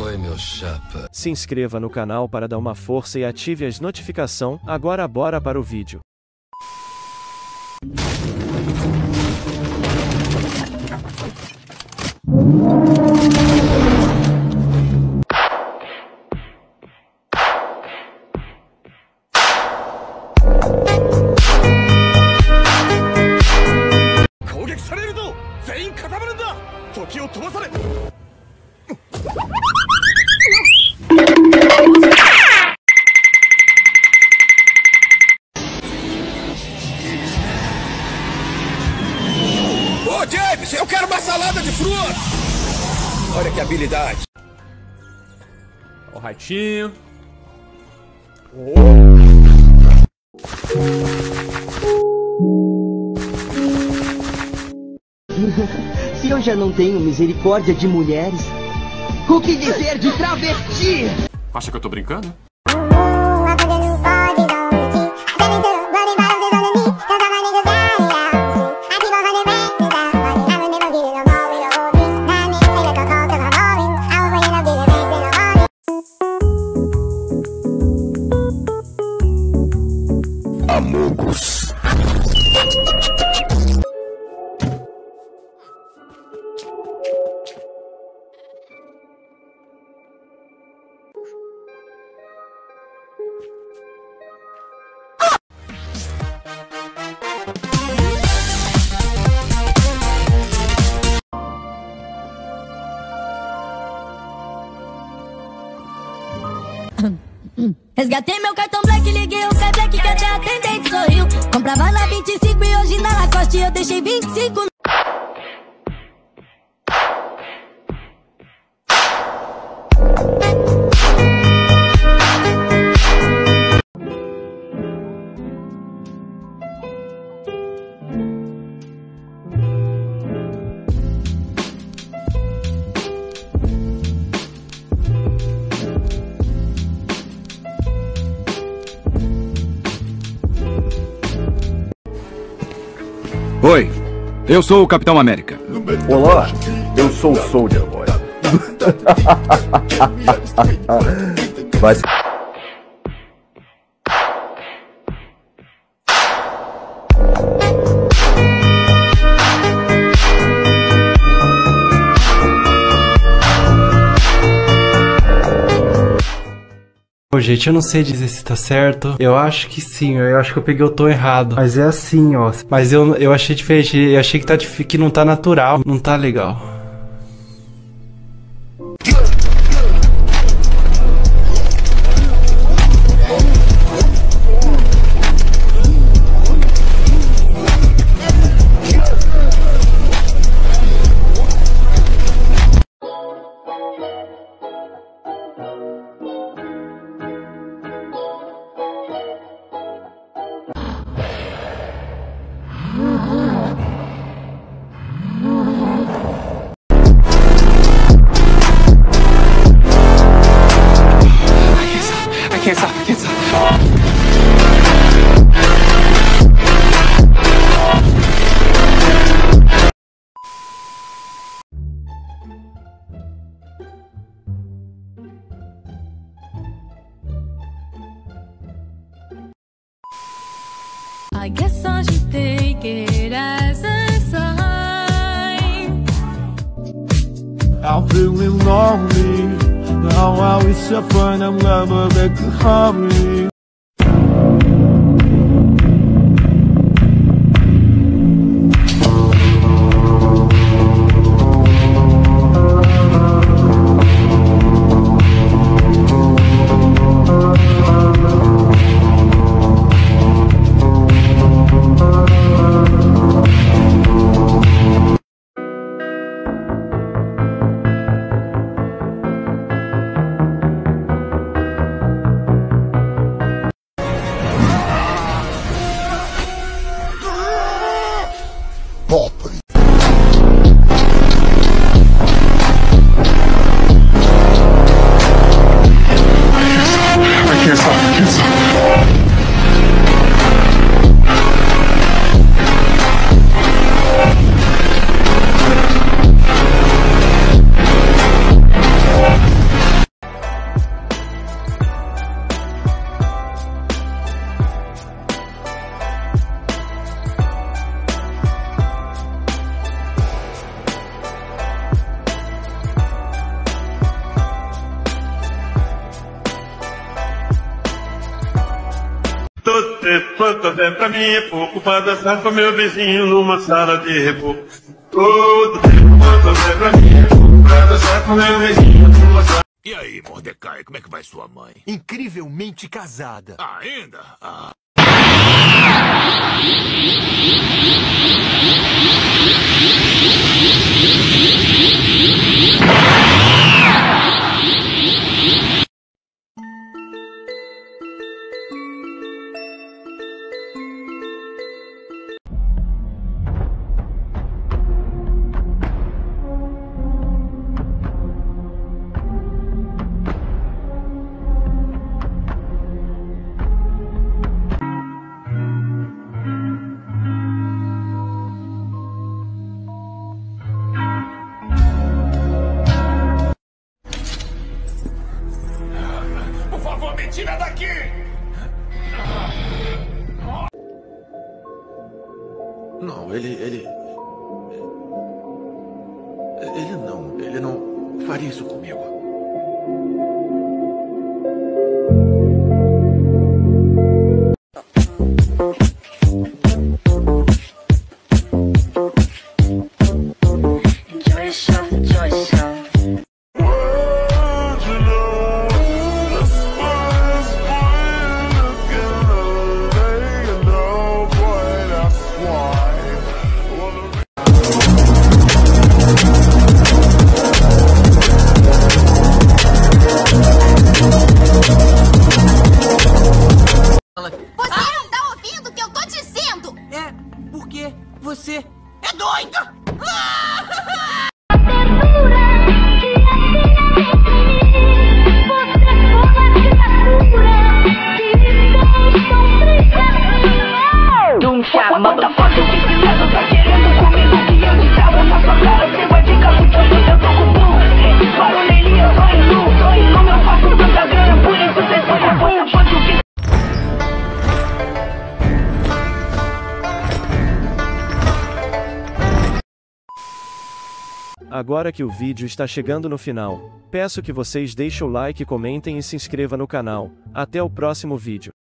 Oi, meu chapa. Se inscreva no canal para dar uma força e ative as notificações. Agora bora para o vídeo. Ô, James, eu quero uma salada de frutas! Olha que habilidade! Ó o ratinho. Se eu já não tenho misericórdia de mulheres, o que dizer de travesti? Acha que eu tô brincando? Amogos. Resgatei meu cartão Black, liguei o Kazek que até a atendente sorriu. Comprava na 25 e hoje na Lacoste eu deixei 25. Oi, eu sou o Capitão América. Olá, eu sou o Soldier Boy. Mas... Gente, eu não sei dizer se tá certo. Eu acho que sim, eu acho que eu peguei o tom errado. Mas é assim, ó. Mas eu achei diferente, eu achei que não tá natural, não tá legal. I can't stop. I guess I should take it as a sign. I'm feeling lonely. Now I wish I find I'm never back to hurry. você, fantasia pra mim é pouco. Pra dançar com meu vizinho numa sala de reboco. Todo tempo, fantasia pra mim é pouco. Pra dançar com meu vizinho numa sala. E aí, Mordecai, como é que vai sua mãe? Incrivelmente casada. Ainda? Ah. Por favor, me tira daqui! Não, ele não faria isso comigo. Você não tá ouvindo o que eu tô dizendo? É, porque você é doida! Não chama, motherfucker, que esse tá querendo comigo que eu destravo na sua cara, você vai ficar fudido, eu tô com blue. Barulhinho, eu tô em como eu faço tanta grana, por isso você põe quanto que... Agora que o vídeo está chegando no final, peço que vocês deixem o like, comentem e se inscrevam no canal. Até o próximo vídeo.